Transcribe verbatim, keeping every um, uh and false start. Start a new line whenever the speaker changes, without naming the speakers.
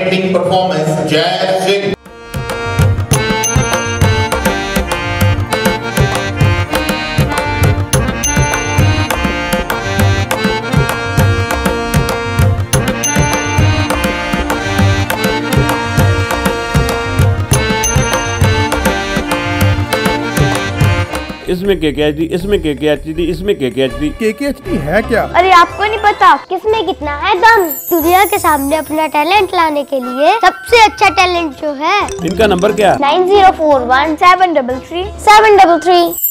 Opening performance, Jai Singh.
इसमें के के एच डी, इसमें के के एच डी, इसमें के के एच डी।
के के एच डी है क्या?
अरे आपको नहीं पता किसमें कितना है दम। दुनिया के सामने अपना टैलेंट लाने के लिए सबसे अच्छा टैलेंट जो है,
इनका नंबर क्या?
Nine zero four one seven double three seven double three.